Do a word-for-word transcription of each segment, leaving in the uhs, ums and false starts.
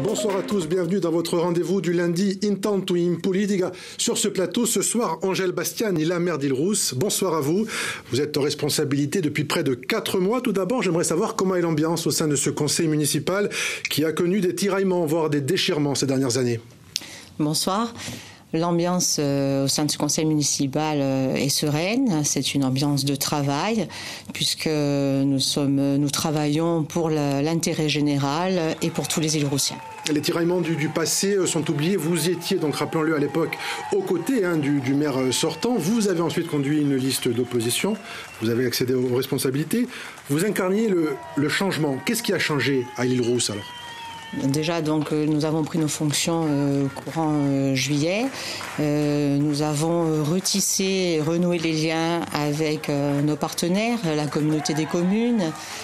Bonsoir à tous, bienvenue dans votre rendez-vous du lundi Intanto in Politica. Sur ce plateau, ce soir, Angèle Bastiani, la maire d'Île-Rousse. Bonsoir à vous. Vous êtes en responsabilité depuis près de quatre mois. Tout d'abord, j'aimerais savoir comment est l'ambiance au sein de ce conseil municipal qui a connu des tiraillements, voire des déchirements ces dernières années. Bonsoir. L'ambiance euh, au sein de ce conseil municipal euh, est sereine. C'est une ambiance de travail puisque nous sommes, nous travaillons pour l'intérêt général et pour tous les Île-Roussiens. Les tiraillements du, du passé sont oubliés. Vous étiez, donc rappelons-le à l'époque, aux côtés hein, du, du maire sortant. Vous avez ensuite conduit une liste d'opposition. Vous avez accédé aux responsabilités. Vous incarniez le, le changement. Qu'est-ce qui a changé à Île-Rousse alors ? Déjà, donc, nous avons pris nos fonctions euh, courant euh, juillet. Euh, nous avons retissé et renoué les liens avec euh, nos partenaires, la communauté des communes,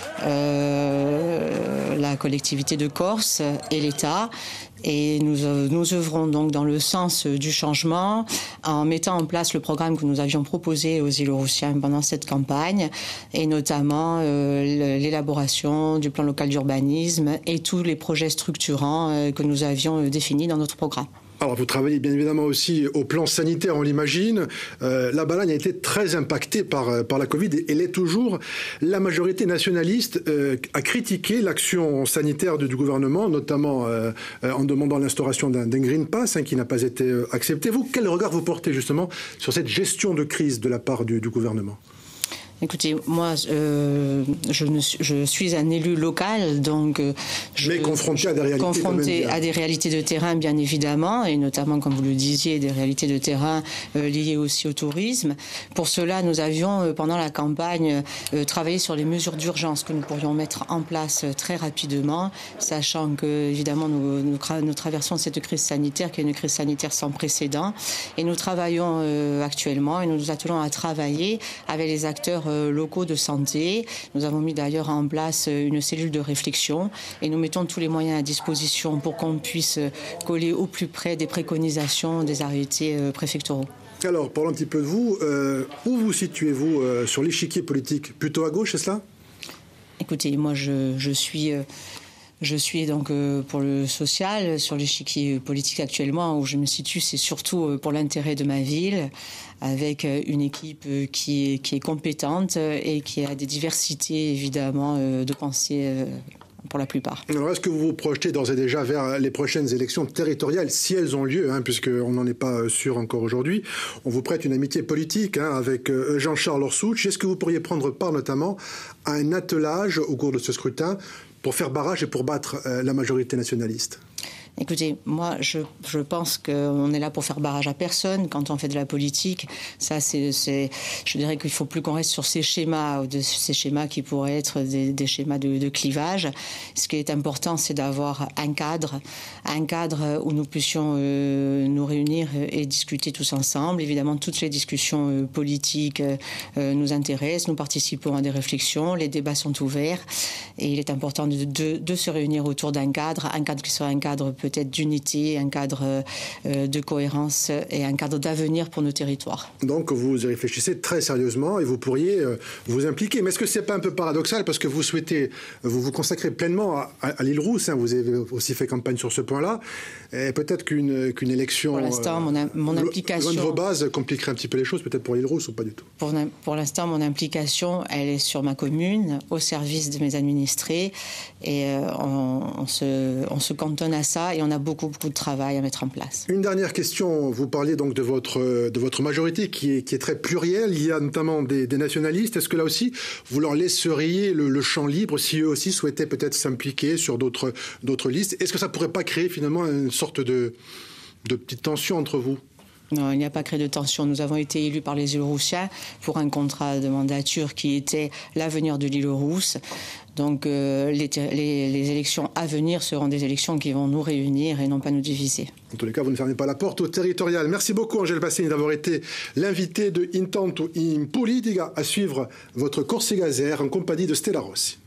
euh, la collectivité de Corse et l'État. Et nous, nous œuvrons donc dans le sens du changement en mettant en place le programme que nous avions proposé aux Île-Roussiens pendant cette campagne et notamment euh, l'élaboration du plan local d'urbanisme et tous les projets structurants euh, que nous avions euh, définis dans notre programme. Alors, vous travaillez bien évidemment aussi au plan sanitaire, on l'imagine. Euh, la Balagne a été très impactée par, par la Covid et elle est toujours. La majorité nationaliste euh, a critiqué l'action sanitaire du, du gouvernement, notamment euh, en demandant l'instauration d'un Green Pass hein, qui n'a pas été accepté. Vous, quel regard vous portez justement sur cette gestion de crise de la part du, du gouvernement ? Écoutez, moi, euh, je, ne suis, je suis un élu local, donc... Je, Mais confronté à des réalités confronté à des réalités de terrain, bien évidemment, et notamment, comme vous le disiez, des réalités de terrain euh, liées aussi au tourisme. Pour cela, nous avions, euh, pendant la campagne, euh, travaillé sur les mesures d'urgence que nous pourrions mettre en place euh, très rapidement, sachant que, évidemment, nous, nous, nous traversons cette crise sanitaire, qui est une crise sanitaire sans précédent, et nous travaillons euh, actuellement, et nous nous attelons à travailler avec les acteurs locaux de santé. Nous avons mis d'ailleurs en place une cellule de réflexion et nous mettons tous les moyens à disposition pour qu'on puisse coller au plus près des préconisations des arrêtés préfectoraux. Alors, parlons un petit peu de vous. Euh, où vous situez-vous euh, sur l'échiquier politique ? Plutôt à gauche, c'est cela ? Écoutez, moi je, je suis... Euh, Je suis donc pour le social, sur l'échiquier politique actuellement, où je me situe, c'est surtout pour l'intérêt de ma ville, avec une équipe qui est, qui est compétente et qui a des diversités, évidemment, de pensée pour la plupart. Alors, est-ce que vous vous projetez d'ores et déjà vers les prochaines élections territoriales, si elles ont lieu, hein, puisqu'on n'en est pas sûr encore aujourd'hui? On vous prête une amitié politique hein, avec Jean-Charles Orsucci. Est-ce que vous pourriez prendre part notamment à un attelage au cours de ce scrutin pour faire barrage et pour battre euh, la majorité nationaliste? Écoutez, moi, je, je pense qu'on est là pour faire barrage à personne quand on fait de la politique. Ça, c'est, c'est, je dirais qu'il faut plus qu'on reste sur ces schémas, ou de ces schémas qui pourraient être des, des schémas de, de clivage. Ce qui est important, c'est d'avoir un cadre, un cadre où nous puissions euh, nous réunir et discuter tous ensemble. Évidemment, toutes les discussions euh, politiques euh, nous intéressent. Nous participons à des réflexions. Les débats sont ouverts. Et il est important de, de, de se réunir autour d'un cadre, un cadre qui soit un cadre peut-être d'unité, un cadre euh, de cohérence et un cadre d'avenir pour nos territoires. Donc vous y réfléchissez très sérieusement et vous pourriez euh, vous impliquer. Mais est-ce que c'est pas un peu paradoxal parce que vous souhaitez vous vous consacrer pleinement à, à, à l'Île-Rousse, hein, vous avez aussi fait campagne sur ce point-là, et peut-être qu'une qu'une élection pour l'instant, euh, mon, mon implication loin de vos bases compliquerait un petit peu les choses, peut-être pour l'Île-Rousse ou pas du tout. Pour, pour l'instant, mon implication, elle est sur ma commune, au service de mes administrés, et euh, on, on, se, on se cantonne à ça. Et on a beaucoup, beaucoup de travail à mettre en place. Une dernière question. Vous parliez donc de votre, de votre majorité qui est, qui est très plurielle. Il y a notamment des, des nationalistes. Est-ce que là aussi, vous leur laisseriez le, le champ libre si eux aussi souhaitaient peut-être s'impliquer sur d'autres, d'autres listes? Est-ce que ça ne pourrait pas créer finalement une sorte de, de petite tension entre vous? Non, il n'y a pas créé de tension. Nous avons été élus par les Île-Roussiens pour un contrat de mandature qui était l'avenir de l'Île-Rousse. Donc euh, les, les, les élections à venir seront des élections qui vont nous réunir et non pas nous diviser. En tous les cas, vous ne fermez pas la porte au territorial. Merci beaucoup, Angèle Bastiani, d'avoir été l'invité de Intanto in Politica, à suivre votre Corsica Zère en compagnie de Stella Rossi.